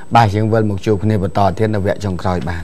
bài chương vân một chục này bật tỏ thiên là vẽ trong khói bàn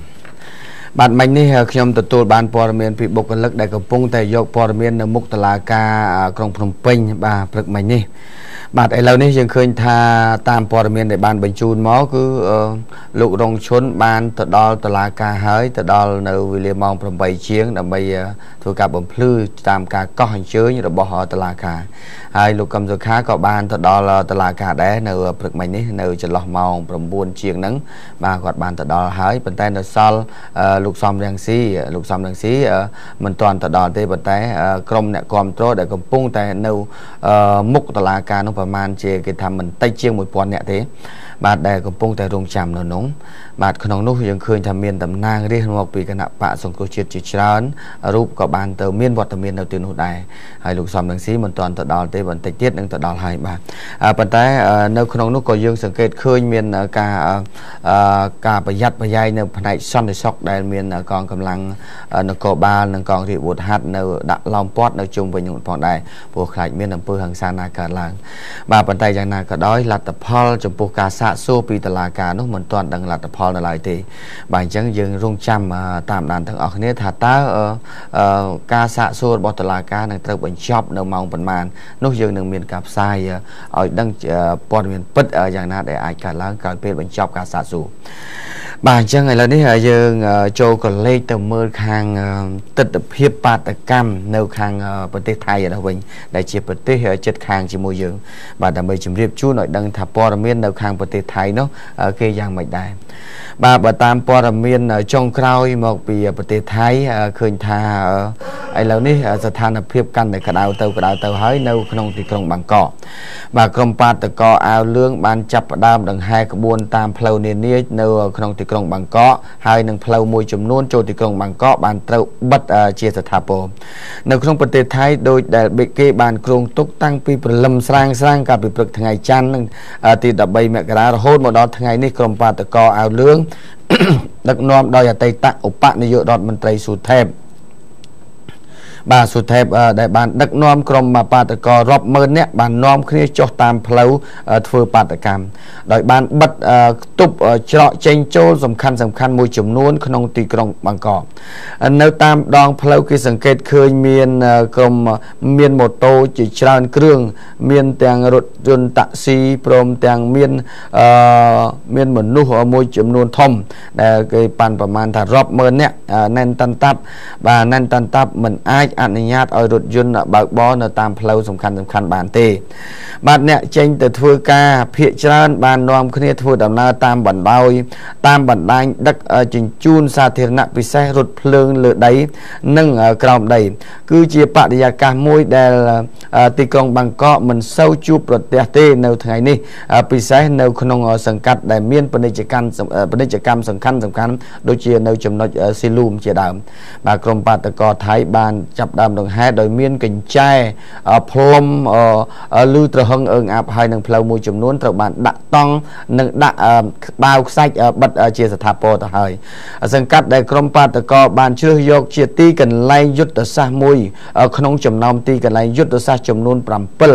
bạn mình đi nhom tụt tụt ban Portman bị bộc lực đại cầm pung tại dọc Portman ở mục tala ca trong Phnom Penh bà lực mình đi bạn ấy lâu nay dừng khơi tha tam Portman để ban bình chun máu cứ lục rong chốn ban tụt đo tala ca hới tụt đoនៅវិលាម៉ោង 8 ជាងដើម្បីធ្វើការបំភ្លឺតាមការកោះអញ្ជើញរបស់តឡាកាហើយលោកកឹមសុខាក៏បានទៅដល់តឡាកាដែរនៅព្រឹកមិញនេះនៅចន្លោះម៉ោង 9 ជាងហ្នឹងបាទគាត់បានទៅដល់ហើយប៉ុន្តែនៅសល់លោកសំរងស៊ីមិនទាន់ទៅដល់ទេប៉ុន្តែក្រុមអ្នកគ្រប់គ្រងដែលកំពុងតែនៅមុខតឡាកានោះប្រហែលជាគេថាមិនតិចជាង 1000 នាក់ទេបាទដែលកំពុងតែរងចាំនៅនោះបាទក្នុងនោះយើងឃើញថាមានតំណាងរាស្ត្រមកពីគណៈបកសង្គ្រោះជាតិជាច្រើនរូបក៏បានទៅមានវត្តមាននៅទីនោះដែរហើយលោកសំរងស៊ីមិនទាន់ទៅដល់ទេបន្តិចទៀតនឹងទៅដល់ហើយបាទប៉ុន្តែនៅក្នុងនោះក៏យើងសង្កេតឃើញមានការប្រយ័ត្នប្រយែងនៅផ្នែកសន្តិសុខដែលមានកងកម្លាំងនគរបាលនិងកងរាជអាវុធហត្ថនៅដាក់ឡោមព័ទ្ធនៅជុំវិញនោះផងដែរព្រោះខ្លាចមានអំពើហិង្សាណាកើតឡើងបាទប៉ុន្តែយ៉ាងណាក៏ដោយលទ្ធផលចំពោះការសាកសួរពីតុលាការនោះមិនទាន់ដឹងលទ្ធផលនៅឡើយទេបាទអញ្ចឹងយើងរងចាំតាមដានទាំងអស់គ្នាថាតើការសាកសួររបស់តុលាការនឹងត្រូវបញ្ចប់នៅម៉ោងប៉ុន្មាននោះយើងនឹងមានការផ្សាយឲ្យដឹងព័ត៌មានពិតយ៉ាងណាដែលអាចកើតឡើងក្រោយពេលបញ្ចប់ការសាកសួរបាទអញ្ចឹងឥឡូវនេះយើងចូលកលេចទៅមើលខាងទស្សនភាពបាតកម្មនៅខាងប្រទេសថៃឯនោះវិញដែលជាប្រទេសជិតខាងជាមួយយើងបាទដើម្បីជម្រាបជូនឲ្យដឹងថាព័ត៌មាននៅខាងប្រទេសថៃនោះគេយ៉ាងម៉េចដែរបាទបើតាមព័ត៌មានចុងក្រោយមកពីប្រទេសថៃឃើញថាឥឡូវនេះស្ថានភាពកាន់តែក្តៅទៅហើយនៅក្នុងទីក្រុងបាងកកបាទក្រុមបាតកោអាវលឿងបានចាប់ផ្ដើមដង្ហែក្បួនតាមផ្លូវនានានៅក្នុងទីក្រុងបាងកកហើយនឹងផ្លូវមួយចំនួនចូលទីក្រុងបាងកកបានត្រូវបិទជាស្ថាពរនៅក្នុងប្រទេសថៃដោយដែលគេបានគ្រោងទុកតាំងពីព្រលឹមស្រាងកាលពីព្រឹកថ្ងៃច័ន្ទនឹងទី13មករារហូតមកដល់ថ្ងៃនេះក្រុមបាតកោអាវលឿងដឹកនាំដោយអតីតឧបនាយករដ្ឋមន្ត្រីស៊ូថេបបាទស៊ូថេបដែលបានដឹកនាំក្រុមបាតកោរាប់ម៉ឺននាក់បាននាំគ្នាចុះតាមផ្លូវធ្វើបាតកម្មដោយបានបិទទប់ច្រកចេញចូលសំខាន់មួយចំនួនក្នុងទីក្រុងបាងកកនៅតាមដងផ្លូវគេសង្កេតឃើញមានក្រុមមានម៉ូតូជាច្រើនគ្រឿងមានទាំងរថយន្តតាក់ស៊ីព្រមទាំងមានមនុស្សមួយចំនួនធំដែលគេប៉ាន់ប្រមាណថារាប់ម៉ឺននាក់ណែនតាន់តាប់បាទណែនតាន់តាប់មិនអាចអនុញ្ញាតឲ្យរថយន្តបើកបរនៅតាមផ្លូវសំខាន់បានទេបាទអ្នកចេញទៅធ្វើការភាគច្រើនបាននាំគ្នាធ្វើដំណើរតាមបណ្ដាញដឹកជញ្ជូនសាធារណៈពិសេសរថភ្លើងលើដីនិងក្រោមដីគឺជាបរិយាកាសមួយដែលទីក្រុងបាងកកមិនសូវជួបប្រទះទេនៅថ្ងៃនេះពិសេសនៅក្នុងសង្កាត់ដែលមានពាណិជ្ជកម្មសំខាន់ដូចជានៅចំណុចស៊ីលូមជាដើមបាទក្រុមបាតកោថៃបានចាប់ដើមដង្ហែដោយមានកញ្ចែផ្លុំលឺត្រហឹងអើងអាប់ហើយនឹងផ្លូវមួយចំនួនត្រូវបានដាក់តង់និងដាក់បាវខ្សាច់បិទជាស្ថាពរទៅហើយសង្កាត់ដែលក្រុមបាតកោបានជ្រើសយកជាទីកន្លែងយុទ្ធសាស្ត្រមួយក្នុងចំណោមទីកន្លែងយុទ្ធសាស្ត្រចំនួន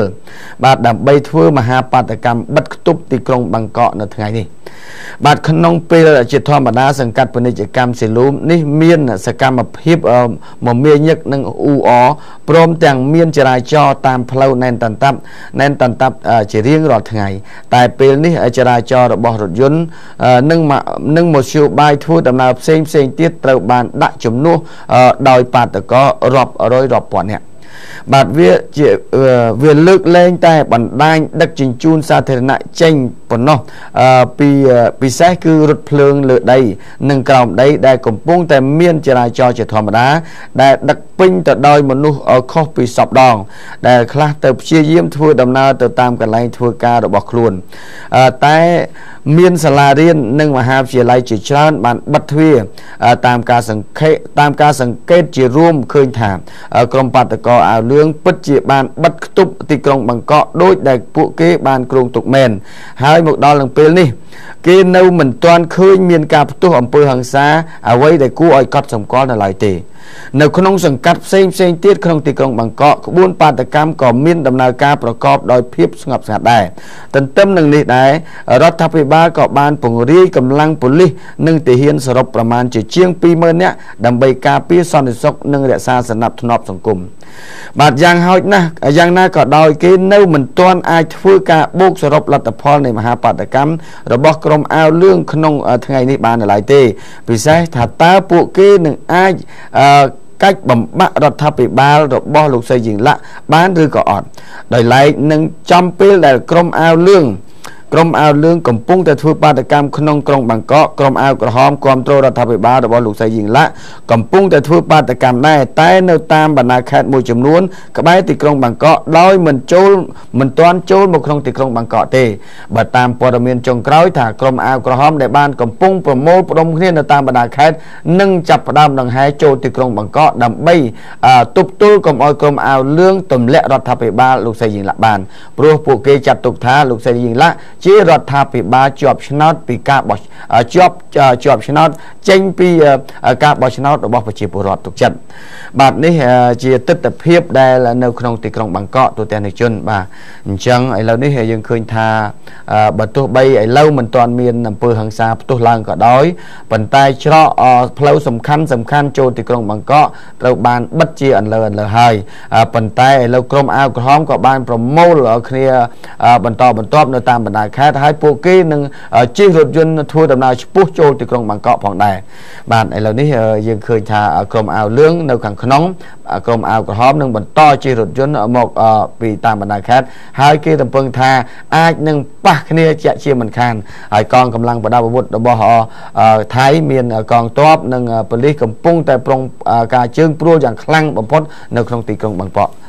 7 បាទដើម្បីធ្វើមហាបាតកម្មបិទគប់ទីក្រុងបាងកកនៅថ្ងៃនេះបាទក្នុងពេលជាធម្មតាសង្កាត់ពាណិជ្ជកម្មស៊ីលូមនេះមានសកម្មភាពមមាញឹកនិងអ៊ូអរព្រមទាំងមានចរាចរណ៍តាមផ្លូវណែនតាន់តាប់ជារៀងរាល់ថ្ងៃតែពេលនេះចរាចរណ៍របស់រថយន្តនិងមធ្យោបាយធ្វើដំណើរផ្សេងទៀតត្រូវបានដាក់ជំនួសដោយបាតកោរាប់ពាន់នាក់បាទវាលើកលែងតែបណ្ដាញដឹកជញ្ជូនសាធារណៈចេញប៉ុណ្ណោះពីពិសេសគឺរថភ្លើងលើដីនិងក្រោមដីដែលកំពុងតែមានចរាចរណ៍ជាធម្មតាដែលដឹកពេញទៅដោយមនុស្សខុសពីសពដងដែលខ្លះទៅព្យាយាមធ្វើដំណើរទៅតាមកន្លែងធ្វើការរបស់ខ្លួនតែមានសាលារៀននិងមហាវិទ្យាល័យជាច្រើនបានបិទទ្វារតាមការសង្កេតជារួមឃើញថាក្រុមបាតកោអាវលឿងពិតជាបានបិទគប់ទីក្រុងបាងកកដោយដែលពួកគេបានគ្រោងទុកមែនហើយមកដល់នឹងពេលនេះគេនៅមិនទាន់ឃើញមានការផ្ទុះអំពើហិង្សាអ្វីដែលគួរឲ្យកត់សម្គាល់នៅឡើយទេនៅក្នុងសង្កាត់ផ្សេងទៀតក្នុងទីក្រុងបាងកកក្បួនបាតកម្មក៏មានដំណើរការប្រកបដោយភាពស្ងប់ស្ងាត់ដែរទន្ទឹមនឹងនេះដែររដ្ឋាភិបាលក៏បានពង្រាយកម្លាំងប៉ូលីសនិងទាហានសរុបប្រមាណជាជាង 20,000 នាក់ដើម្បីការពារសន្តិសុខនិងរក្សាសណ្ដាប់ធ្នាប់សង្គមបាទយ៉ាងហោចណាស់យ៉ាងណាក៏ដោយគេនៅមិនទាន់អាចធ្វើការបូកសរុបលទ្ធផលនៃមហាបាតកម្មរបស់ក្រុមអាវលឿងក្នុងថ្ងៃនេះបាននៅឡើយទេពិសេសថាតើពួកគេនឹងអាចកាច់បំបាក់រដ្ឋាភិបាលរបស់លោកស្រីយីងឡាក់បានឬក៏អត់ដោយឡែកនឹងចំពេលដែលក្រុមអាវលឿងកំពុងតែធ្វើបាតកម្មក្នុងក្រុងបាងកកក្រុមអាវក្រហមគ្រប់គ្រងរដ្ឋាភិបាលរបស់លោកស្រីយីងឡាក់កំពុងតែធ្វើបាតកម្មដែរតែនៅតាមបណ្ដាខេត្តមួយចំនួនក្បែរទីក្រុងបាងកកដោយមិនទាន់ចូលមកក្នុងទីក្រុងបាងកកទេបើតាមព័ត៌មានចុងក្រោយថាក្រុមអាវក្រហមដែលបានកំពុងប្រមូលផ្ដុំគ្នានៅតាមបណ្ដាខេត្តនឹងចាប់ផ្ដើមដង្ហែចូលទីក្រុងបាងកកដើម្បីទប់ទល់កុំឲ្យក្រុមអាវលឿងទម្លាក់រដ្ឋាភិបាលលោកស្រីយីងឡាក់បានព្រោះពួកគេចាត់ទុកថាលោកស្រីយីងឡាក់ជារដ្ឋាភិបាលជាប់ឆ្នោតពីការបោះជាប់ឆ្នោតចេញពីការបោះឆ្នោតរបស់ប្រជាពលរដ្ឋទុកចិត្តបាទនេះជាទស្សនវិជ្ជាដែលនៅក្នុងទីក្រុងបាងកកទូទាំងជនបាទអញ្ចឹងឥឡូវនេះយើងឃើញថាបើទោះបីឥឡូវមិនទាន់មានអំពើហិង្សាផ្ទុះឡើងក៏ដោយប៉ុន្តែច្រកផ្លូវសំខាន់ចូលទីក្រុងបាងកកត្រូវបានបិទជាអន្លើហើយប៉ុន្តែឥឡូវក្រុមអាវក្រហមក៏បានប្រមូលគ្នាបន្តបន្ទាប់នៅតាមបណ្ដាខេត្តហើយពួកគេនឹងជិះរថយន្តធ្វើដំណើរឆ្ពោះចូលទីក្រុងបាងកកផងដែរបាទឥឡូវនេះយើងឃើញថាក្រុមអាវលឿងនៅខាងក្នុងក្រុមអាវក្រហមនឹងបន្តជិះរថយន្តមកពីតាមបណ្ដាខេត្តហើយគេរំពឹងថាអាចនឹងប៉ះគ្នាជាក់ជាមិនខានហើយកងកម្លាំងប្រដាប់អាវុធរបស់ថៃមានកងទ័ពនិងប៉ូលីសកំពុងតែប្រុងការជើងព្រួលយ៉ាងខ្លាំងបំផុតនៅក្នុងទីក្រុងបាងកក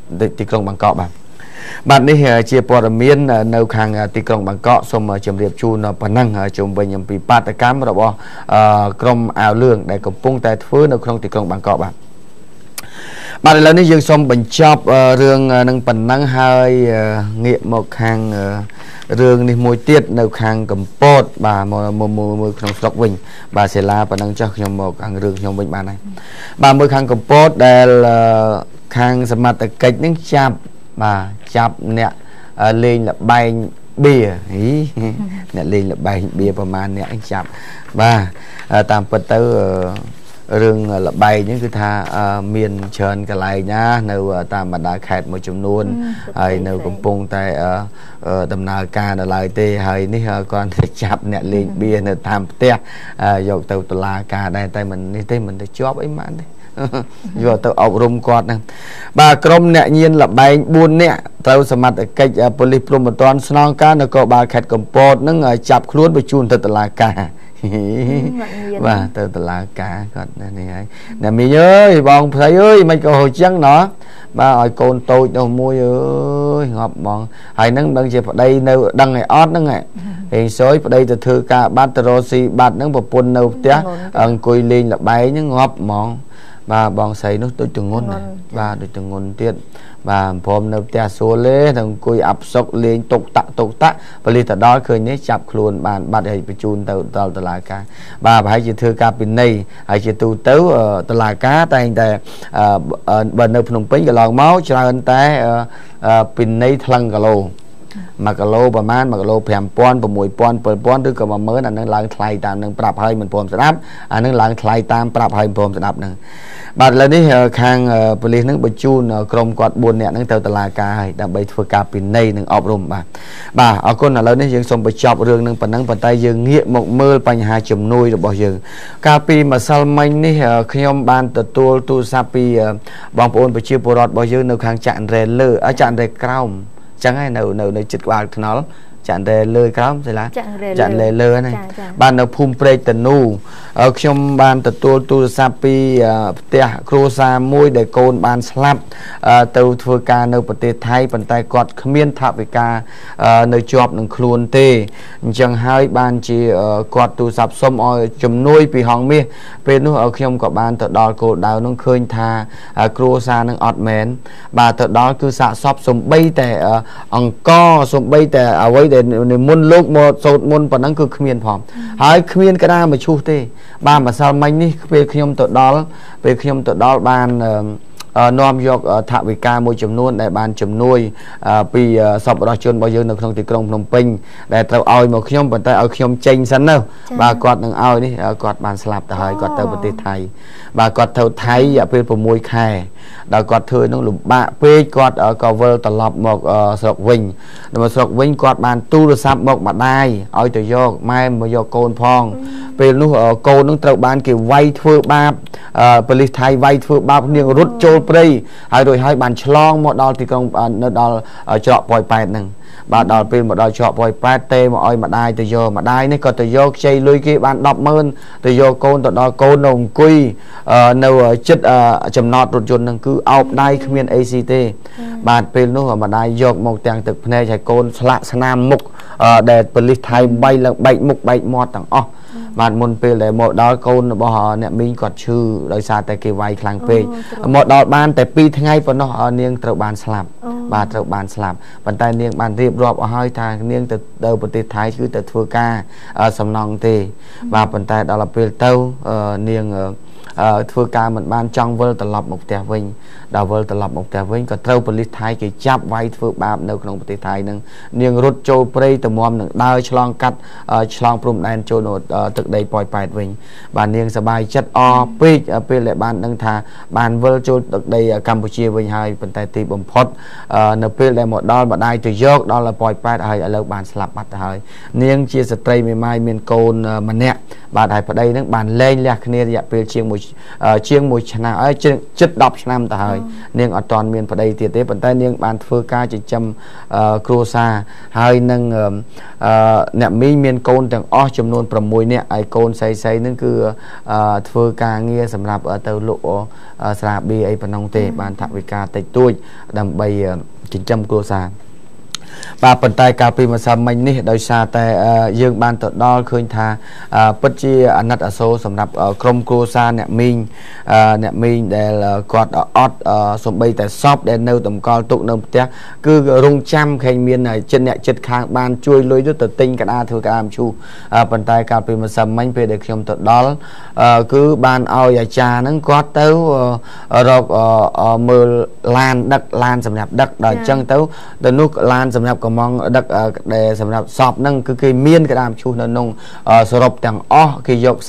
បាទនេះជាព័ត៌មាននៅខាងទីក្រុងបាងកកសូមជម្រាបជូនប៉ុណ្ណឹងជុំវិញអំពីបាតកម្មរបស់ក្រុមអាវលឿងដែលកំពុងតែធ្វើនៅក្នុងទីក្រុងបាងកកបាទឥឡូវនេះយើងសូមបញ្ចប់រឿងនឹងប៉ុណ្ណឹងហើយងាកមកខាងរឿងនេះមួយទៀតនៅខាងកម្ពុជាបាទមើលក្នុងស្រុកវិញបាទសិលាប៉ុណ្ណឹងចុះខ្ញុំមកខាងរឿងខ្ញុំវិញបានហើយបាទមើលខាងកម្ពុជាដែលខាងសមត្ថកិច្ចនឹងចាប់អ្នកលេងលបែងបៀអ្នកលេងលបែងបៀប្រហែលអ្នកចាប់បាទតាមពិតទៅរឿងលបែងហ្នឹងគឺថាមានច្រើនកន្លែងណានៅតាមបណ្ដាខេត្តមួយចំនួនហើយនៅកំពុងតែដំណើរការនៅឡើយទេហើយនេះគាត់ទៅចាប់អ្នកលេងបៀនៅតាមផ្ទះយកទៅតុលាការដែរតែមិននេះទេមិនទៅជាប់អីម៉ានទេយកទៅអប់រំគាត់ហ្នឹងបាទក្រុមអ្នកញៀនលបែង4នាក់ត្រូវសមត្ថកិច្ចប៉ូលីសព្រំប្រទានស្នងការនគរបាលខេត្តកំពតនឹងចាប់ខ្លួនបញ្ជូនទៅតុលាការបាទទៅតុលាការគាត់នេះហើយអ្នកមីងអើយបងប្តីអើយមិនក៏ហូចចឹងណោះបាទឲ្យកូនតូចនោះមួយអើយងាប់បងហើយនឹងដឹងជាប្តីនៅដឹងឲ្យអត់ហ្នឹងហេងសួយប្តីទៅធ្វើការបាត់ទៅរកស៊ីបាត់ហ្នឹងប្រពន្ធនៅផ្ទះអង្គុយលេងលបែងហ្នឹងងាប់ហ្មងបាទបងស្រីនោះដូចទងន់បាទដូចទងន់ទៀតបាទព្រមនៅផ្ទះសួរលេទៅអង្គុយអាប់សុកលេងតុកតាក់ប៉ូលីសទៅដល់ឃើញនេះចាប់ខ្លួនបានបាត់ឲ្យបញ្ជូនទៅដល់តុលាការបាទប្រហែលជាធ្វើការពិន័យហើយជាទូទៅតុលាការតែងតែបើនៅភ្នំពេញកន្លងមកច្រើនតែពិន័យថ្លឹងគីឡូ1គីឡូប្រហែល1គីឡូ 5,000 6,000 7,000 ឬក៏ 10,000 អានឹងឡើងថ្លៃតាមនឹងប្រាប់ឲ្យមិនព្រមស្ដាប់អានឹងឡើងថ្លៃតាមប្រាប់ឲ្យមិនព្រមស្ដាប់ហ្នឹងបាទឥឡូវនេះខាងប៉ូលីសនឹងបញ្ជូនក្រុមគាត់4នាក់ហ្នឹងទៅតុលាការហើយដើម្បីធ្វើការពិន័យនិងអប់រំបាទអរគុណឥឡូវនេះយើងសូមបញ្ចប់រឿងនឹងប៉ុណ្ណឹងប៉ុន្តែយើងងាកមកមើលបញ្ហាជំនួយរបស់យើងកាលពីម្សិលមិញនេះខ្ញុំបានទទួលទូរស័ព្ទពីបងប្អូនប្រជាពលរដ្ឋរបស់យើងនៅខាងចាក់រ៉ែលើចាក់រ៉ែក្រោមចឹងហើយនៅចិត្តក្បាលថ្នល់ចាក់រ៉ែលើក្រោមស្អីឡាចាក់រ៉ែលើហ្នឹងបាននៅភូមិព្រែកតនូខ្ញុំបានទទួលទូរស័ព្ទពីផ្ទះគ្រួសារមួយដែលកូនបានស្លាប់ទៅធ្វើការនៅប្រទេសថៃប៉ុន្តែគាត់គ្មានថវិកានៅជាប់នឹងខ្លួនទេអញ្ចឹងហើយបានជាគាត់ទូរស័ព្ទសុំឲ្យជំនួយពីហងមាសពេលនោះខ្ញុំក៏បានទៅដល់គោលដៅនោះឃើញថាគ្រួសារនឹងអត់មែនបាទទៅដល់គឺសាកសពសំបីតែអង្គសំបីតែអ្វីដែល để muôn lúc một sốt muôn phần năng cứ khmiên phòng hỏi khmiên cái đa mà chu thế ba mà sao mình đi về khi nhom tự đó ban nom yok thạ vị ca môi chấm nuôi để ban chấm nuôi vì sập ra chôn bao giờ được không thì công Phnom Penh để tàu ao một khi nhom vận tải ở khi nhom chênh sẵn đâu bà quạt đằng ao đi quạt bàn slap từ hơi quạt tàu vận tải Thái bà quạt tàu Thái ở bên vùng môi khai đã quạt thời nó lụm bạ pe quạt ở cover tàu lọp một sọc vinh mà sọc vinh quạt bàn tu được sắm một mặt đai ao từ yok mai mà yok côn phong về lúc côn nó tàu ban kiểu vay thưa ba police Thái vay thưa ba niềng rút trôi đây hai rồi hai bàn chlong một đòn thì công nó đòn chọ bòi bẹt nè bà đòn pin một đòn chọ bòi bẹt tê mà oi mà đai từ giờ mà đai này còn từ giờ chơi lôi kia bạn đọc mơn từ giờ côn từ đó côn nồng quy nâu chất chầm nọt rụt chôn cứ ao đai không miền ACT bạn pin nó mà đai dọc một tàng thực này chạy côn sạ nam mục để police Thái bay là bệnh mục bệnh mọt tặng bạn muốn về để một đôi con bỏ họ nè mình còn chưa đôi xa tại cái vay khang về một đôi ban tại pi ngay và nó niềng trâu bàn slap bà trâu bàn slap bàn tay niềng bàn riệp rọp ở hơi thang niềng từ đầu bờ tây thái cứ từ thua ca sầm nòng tê và bàn tay đó là về tàu niềng thưa ca mình ban trong vơ tập lập một tè vinh đào vơ tập lập một tè vinh còn trâu police Thái cái chắp vay thưa ba đâu không bờ Thái nâng niềng rút trâu prey từ mồm nâng đai chlong cắt chlong prum đen trâu nốt thực đây poi pait vinh bà niềng sờ bài chất o pe lại ban nâng thà ban vơ trâu thực đây Campuchia vinh hai bàn tay tì bầm phốt nợ pe lại một đo mà đai từ dốc đó là poi pait hai ở lâu bàn slap bắt hai niềng chia sợi tray mai miền côn mà nè bà đại ở đây nâng bàn lên lạc kia dạ pe chiêng mùi chả nào chất đọc năm ta hơi nên ở toàn miền ở đây thì thế vận tay nên bàn phơi ca chỉ chăm crosa hơi nâng nẹm mi miền côn từng o chấm nôn from mùi nè ai côn say nên cứ phơi ca nghe sầm rạp ở tàu lộ sạp bia ấy phần nông tề bàn thạo về ca tây tôi đầm bay chỉ chăm crosa bà phần tay cà phê mà sao mình nè đôi xa tại dương ban tự đo khơi tha bất chi anh ở số sầm nạp krom crosa nè mình để là quạt ót sum bay tại shop để nêu tầm coi tụ nông té cứ rung trăm khen miên này chân nhẹ chất khang ban chui lối rất tự tinh cả a thừa cả am chu phần tay cà phê mà sao mình về để trong tự đó cứ ban ao nhà cha nó quát tới rồi mưa lan đất lan sầm nạp đất đời chân tới từ nước lan sầm nạp có mong đất để sầm nạp shop nâng cứ cái miên cái am chu nó nông sộp chẳng cái dọc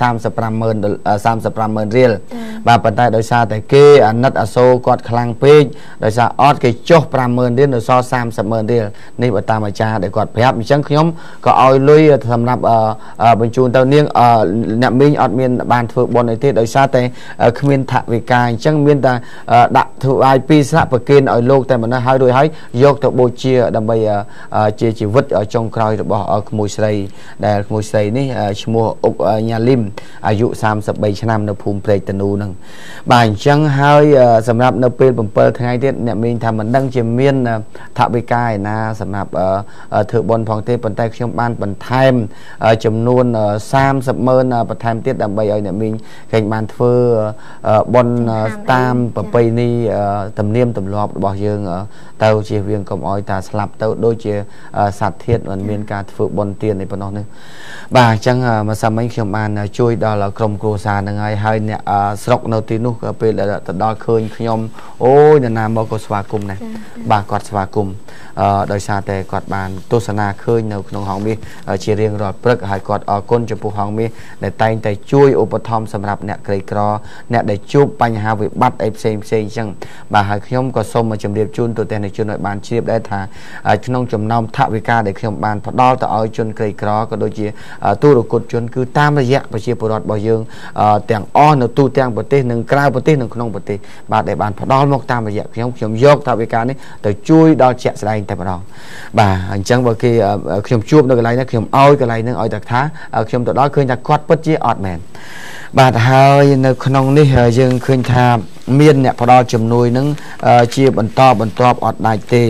35,000 riel và phần tay đôi xa tại kia nát ở số quạt khang pê đôi xa ót cái chốt 50,000 riel rồi so 30,000 riel này bật tam cha để quạt phép chẳng nhóm có oi lui sầm nạp bên chuồn tàu niêng nạp minh ót miên bàn phượng bọn này thế đôi xa tại miên thạ vì cài chẳng miên ta đặt thụ IP sạp và kiên ở lô tại mà nó hai đôi hay dọc tàu bôi chia đầm bây chia chỉ vứt ở trong còi rồi bỏ ở mùi sấy để mùi sấy này mua ốc nhà limอายุ37 nămនៅភូមិព្រែកតនូនឹងបាទអញ្ចឹងហើយសម្រាប់នៅពេល7ថ្ងៃទៀតអ្នកមីងថាមិនដឹងជាមានថវិកាឯណាសម្រាប់ធ្វើបុណ្យផងទេប៉ុន្តែខ្ញុំបានបន្ថែមចំនួន 30,000 បន្ថែមទៀតដើម្បីឲ្យអ្នកមីងឃើញបានធ្វើបុណ្យតាមប្រពៃណីទំនៀមទម្លាប់របស់យើងទៅជាវាងកុំឲ្យតាស្លាប់ទៅដូចជាសត្វធាតុមិនមានការធ្វើបុណ្យទានឯប៉ុណ្ណោះនេះបាទអញ្ចឹងមកសាមិញខ្ញុំបានជួយដល់ក្រុមគ្រួសារនឹងហើយអ្នកស្រុកនៅទីនោះពេលទៅដល់ឃើញខ្ញុំអូយនរណាមកក៏ស្វាគមន៍ដែរបាទគាត់ស្វាគមន៍ដោយសារតែគាត់បានទស្សនាឃើញនៅក្នុងហងមាសជារៀងរាល់ព្រឹកហើយគាត់អរគុណចំពោះហងមាសដែលតែងតែជួយឧបត្ថម្ភសម្រាប់អ្នកក្រីក្រអ្នកដែលជួបបញ្ហាវិបត្តិអីផ្សេងអញ្ចឹងបាទហើយខ្ញុំក៏សូមជម្រាបជូនទៅទស្សនិកជនឲ្យបានជ្រាបដែរថាក្នុងចំណោមថវិកាដែលខ្ញុំបានផ្ដល់ទៅឲ្យជនក្រីក្រក៏ដូចជាទូរគតជនគឺតាមរយៈប្រជាពលរដ្ឋរបស់យើងទាំងអស់នៅទូទាំងប្រទេសនិងក្រៅប្រទេសនិងក្នុងប្រទេសបាទដែលបានផ្ដល់មកតាមរយៈខ្ញុំយកថវិកានេះទៅជួយដល់ជាក់ស្ដែងតែម្ដងបាទអញ្ចឹងបើគេខ្ញុំជួបនៅកន្លែងនេះខ្ញុំឲ្យកន្លែងហ្នឹងឲ្យតែថាខ្ញុំទៅដល់ឃើញថាគាត់ពិតជាអត់មែនបាទហើយនៅក្នុងនេះយើងឃើញថាមានអ្នកផ្ដល់ជំនួយនឹងជាបន្តបន្ទាប់អត់ដាច់ទេ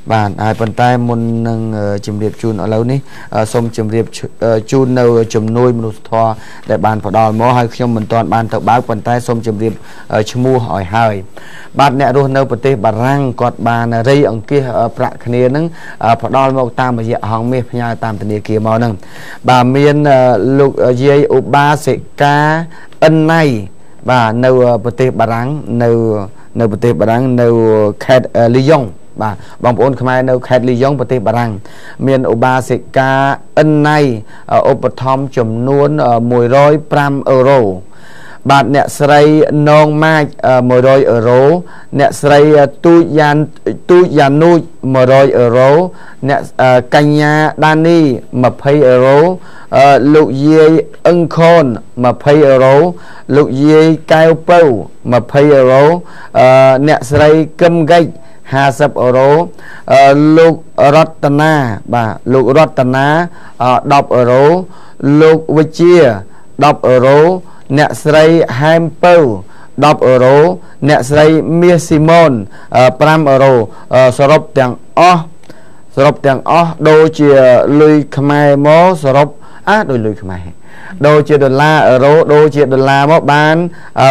bạn ai phần tay muốn nâng chìm điệp chun ở lâu ní xong chìm điệp chun nâu chùm nuôi một thò để bạn phải đòi mô hay khi mình toàn bạn tự báo phần tay xong chìm điệp chùm mua hỏi hơi bạn nè luôn nâu phần tay bà răng còn bạn rây ổng kia bạc khné nâng phải đòi một tam mà dạ hòng mê nhà tam tình kia màu nâng bà miên lục dây ụ ba sẽ ca ân này bà nâu phần tay bà răng nâu phần tay bà răng nâu khét ly dông bà bóng ôn khmer nâu khét ly dông phần tay bà răng miên ụ ba sẽ ca ân này ụ bật thom chùm nuôn 100 euro bạn nè sray nong mai 100 euro nè sray tu yan nuôi 100 euro nè kanya dani 20 euro lục dây ân khôn 20 euro lục dây cao pâu 20 euro nè sray cơm gạch 50 euro lục Ratana bà lục Ratana 10 euro lục Vichia 10 euro nè sray ham pâu 10 euro nè sray Mia Simon 5 euro sơ rộp tiếng đô chìa lùi khmer mô sơ rộp đôi lùi khmer đô chìa đô la euro đô chìa đô la mô bán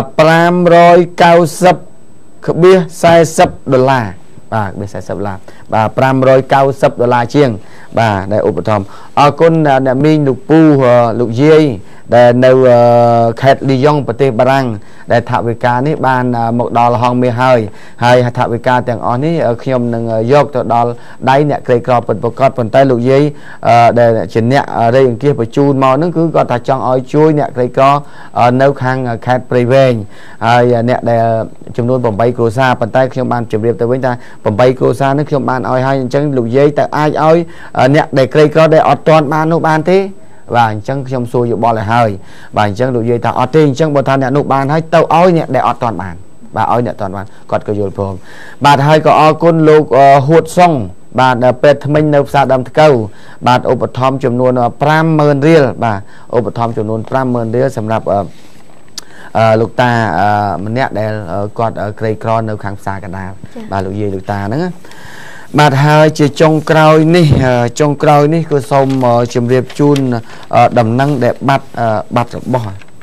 590 bia sai sắp đô la bà bia sai sắp là bà 590 đô la chiêng bà đây ốp thòm con nè minh lục pu lục dây để nâu khét ly dông bật tê bà răng để thạo về ca ní ban một đò là hong mê hơi hay thạo về ca tiếng ón ní khi ông nâng dốc cho đò đáy nè cây cọp bật cọt phần tay lục dây để chuyển nè đây kia phải chun màu nó cứ gọi ta chọn oi chui nè cây co nâu khang khét prey veng hay nè để chúng tôi bồng bay cua xa phần tay khi ông ban chuyển việc tới với ta bồng bay cua xa nó khi ông ban oi hay chân lục dây tại ai oi nè để cây co để ọt toàn ban nó ban thế và chân trong xuôi dụ bò lại hơi và chân đủ dây ta ở trên chân bò than nè nụ bàn hay tàu oi nè để ở toàn bàn bà oi nè toàn bàn còn cái dụ phồng bà hai có ở côn lục hụt sông bà pet minh nộp sa đầm câu bà ốp thom chùm nuôn 50 riel bà ốp thom chùm nuôn 50 rielสำหรับlục ta mình nè để còn cây con nấu khang xa cả đà bà lục dây lục ta nữa bà hai chỉ trong cày ní cứ xong chìm riệp chun đầm năng để bắt bò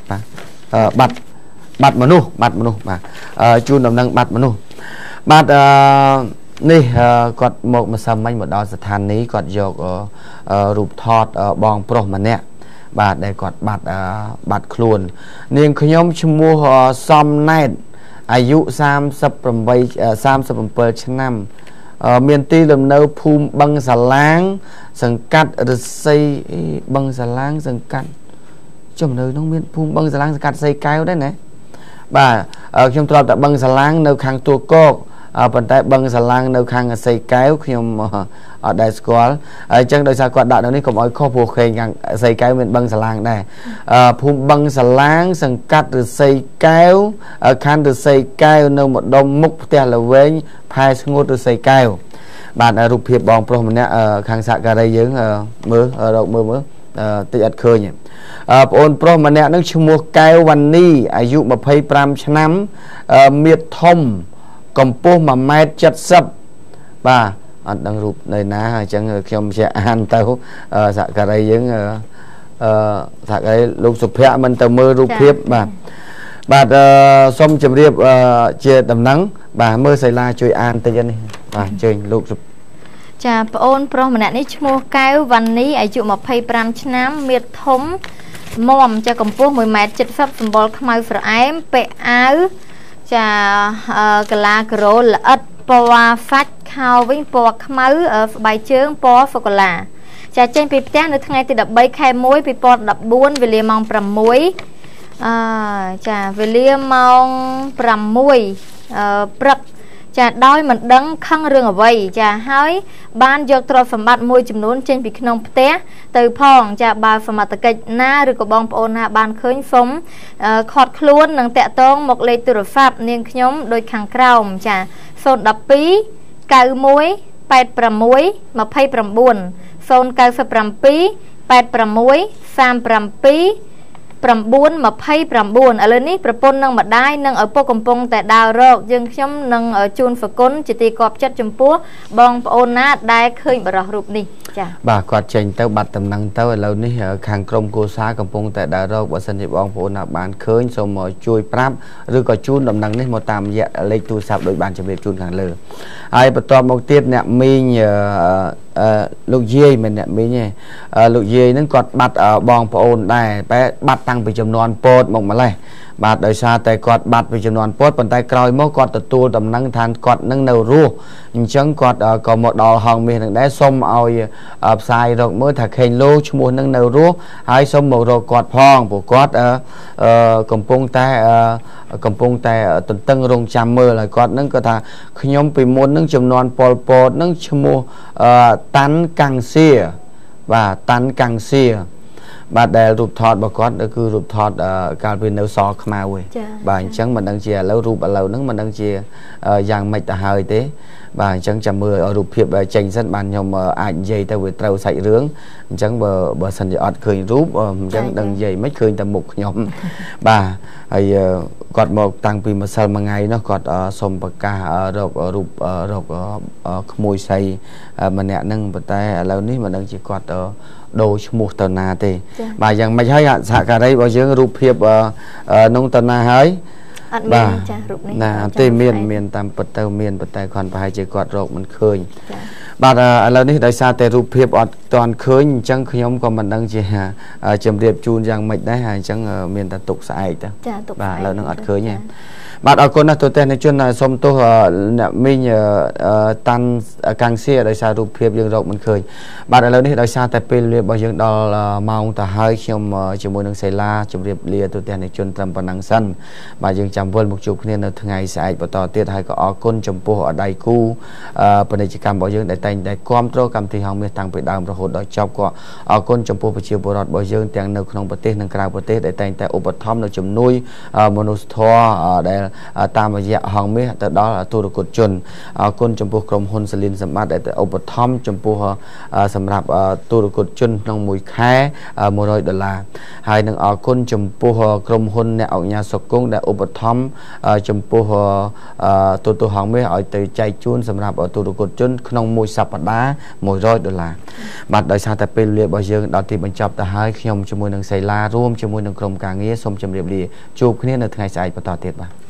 bắt mà nu bà chun đầm năng bắt mà nu bắt ní còn một mà sầm anh một đo sạch than ní còn dọc rụp thọt bong pro mà nè bà đây còn bắt khuôn nên khi nhóm mua xóm nàyอายุ37 năm miền tây làm nâu phum băng xà láng sừng cắt được xây băng xà láng sừng cắt trong nơi nông miền phum băng xà láng sừng cắt xây cao đấy này bà trong trò tại băng xà láng nâu khang tua cột phần tay băng xà láng nâu khang xây cao khi ở đại school chân đời xa quạt đạo này cũng ở kho phù khề ngang xây cao miền băng xà láng này phum băng xà láng sừng cắt được xây cao khang được xây cao nâu một đông mục tè là với hai ngô được xây cao bạn rụp hiệp bong pro mình nè khang xạ cà đây dưỡng mưa đầu mưa tự ắt khơi nhỉ ôn pro mình nè nó mua cao văn niอายุ25 năm miệt thông cầm po mà mai chặt sập bà đang rụp này ná chẳng không sẽ ăn tao xạ cà đây dưỡng xạ cái lúc sụp hẹ mình tao mưa rụp hiệp mà bà xong chấm riệp chia tầm nắng bà mơ xảy ra chơi an tây dân bà chơi lục sụp chà ôn pro mà nãy mua cao văn ní ai chịu 25 năm miệt thống mồm cho cầm pua 10 mét chật sắp phần bò khmai phở ém pe áo chà cà la cro là ớt po phát khao với po khmai ở bài chương po phở cà la chà trên pi té nữa ngày từ đập bay khai muối pi po đập buôn về liền mong pram muối chà về liền mong pram muối prap chà đói mình đắng khăng rừng ở vậy chà hỏi ban dọc trò phẩm bát môi chùm nón trên bị nông té từ phong chà bà phẩm bát kịch na rồi có bong ôn ha ban khơi phóng khọt luôn nâng tẹt tông một lệ từ pháp nên nhóm đôi khang cào chà phone đập pí cào muối bẹt pram muối mà phay pram buồn phone cào phật pram pí bẹt pram muối sam pram pí 9 29 ឥឡូវនេះប្រពន្ធនឹងម្ដាយនឹងឪពុកកំពុងតែដើររកយើងខ្ញុំនឹងជូនសគុណជាទីគាប់ចិត្តចំពោះបងប្អូនណាដែលឃើញបរិះរូបនេះចាបាទគាត់ចេញទៅបាត់ដំណឹងទៅឥឡូវនេះខាងក្រុមគូសាកំពុងតែដើររកបើសិនជាបងប្អូនណាបានឃើញសូមជួយប្រាប់ឬក៏ជូនដំណឹងនេះមកតាមរយៈលេខទូរស័ព្ទដោយបានជម្រាបជូនខាងលើហើយបន្ទាប់មកទៀតអ្នកមីងលោកយាយមិនអ្នកមីងទេលោកយាយហ្នឹងគាត់បាត់បងប្អូនដែរបែរបាត់តាំងពីចំនួនពោតមកម្លេះបាទដោយសារតែគាត់បាត់ពីចំនួនពោតប៉ុន្តែក្រោយមកគាត់ទទួលដំណឹងថាគាត់នឹងនៅរស់អញ្ចឹងគាត់ក៏មកដល់ហងមាសនឹងដែរសូមឲ្យផ្សាយរកមើលថាខេងលោឈ្មោះនឹងនៅរស់ហើយសូមមករកគាត់ផងព្រោះគាត់កំពុងតែទន្ទឹងរង់ចាំមើលហើយគាត់នឹងគាត់ថាខ្ញុំពីមុននឹងចំនួនប៉ុលពតនឹងឈ្មោះតាន់កាំងសៀបាទតាន់កាំងសៀបាទដែលរូបថតរបស់គាត់គឺរូបថតកាលពីនៅសខ្មៅឯងបាទអញ្ចឹងមិនដឹងជាឥឡូវរូបឥឡូវហ្នឹងមិនដឹងជាយ៉ាងម៉េចទៅហើយទេបាទអញ្ចឹងចាំមើលរូបភាពចេញសិនបានខ្ញុំអាចនិយាយទៅវាត្រូវសាច់រឿងអញ្ចឹងបើសិនជាអត់ឃើញរូបអញ្ចឹងដឹងនិយាយមិនឃើញតែមុខខ្ញុំបាទហើយគាត់មកតាំងពីម្សិលមួយថ្ងៃនោះគាត់សុំប្រកាសរករូបរកក្មួយស្រីម្នាក់ហ្នឹងប៉ុន្តែឥឡូវនេះមិនដឹងជាគាត់ដូរឈ្មោះទៅណាទេបាទយ៉ាងម៉េចហើយសហការីរបស់យើងរូបភាពនោះទៅណាហើយអត់មានចាស់រូបនេះណាទេមានតាមពិតទៅមានប៉ុន្តែគាត់ប្រហែលជាគាត់រកមិនឃើញបាទឥឡូវនេះដោយសារតែរូបភាពអត់ទាន់ឃើញអញ្ចឹងខ្ញុំក៏មិនដឹងជាជម្រាបជូនយ៉ាងម៉េចដែរហើយអញ្ចឹងមានតែទុកស្អែកទៅបាទឥឡូវនឹងអត់ឃើញទេបាទអរគុណណាស់ទូទាំងជនសូមទោសអ្នកមីងតាន់កាំងសៀដោយសាររូបភាពយើងរកមិនឃើញបាទឥឡូវនេះដោយសារតែពេលវេលារបស់យើងដល់ម៉ោងទៅហើយខ្ញុំជាមួយនឹងសេឡាជម្រាបលាទូទាំងជនត្រឹមប៉ុណ្ណឹងសិនបាទយើងចាំវិលមកជួបគ្នានៅថ្ងៃស្អែកបន្តទៀតហើយក៏អរគុណចំពោះដៃគូពាណិជ្ជកម្មរបស់យើងដែលតែងតែគ្រប់គ្រងកម្មវិធីហងមាសតាំងពីដើមរហូតដល់ចប់ក៏អរគុណចំពោះប្រជាពលរដ្ឋរបស់យើងទាំងនៅក្នុងប្រទេសនិងក្រៅប្រទេសដែលតែងតែឧបត្ថម្ភនៅជំនួយមនុស្សធម៌ដែលតាមរយៈហងមាសទៅដល់ទូរគតជនអរគុណចំពោះក្រុមហ៊ុនសលីនសម្បត្តិដែលឧបត្ថម្ភចំពោះសម្រាប់ទូរគតជនក្នុងមួយខែ$100ហើយនឹងអរគុណចំពោះក្រុមហ៊ុនអ្នកអង្គការសុគង្គដែលឧបត្ថម្ភចំពោះទូរទស្សន៍ហងមាសឲ្យទៅចែកជូនសម្រាប់ទូរគតជនក្នុងមួយសប្តាហ៍$100បាទដោយសារតែពេលវេលារបស់យើងដល់ទីបញ្ចប់ទៅហើយខ្ញុំជាមួយនឹងសេឡារួមជាមួយនឹងក្រុមការងារសូមជម្រាបលាជួបគ្នានៅថ្ងៃស្អែកបន្តទៀតបាទ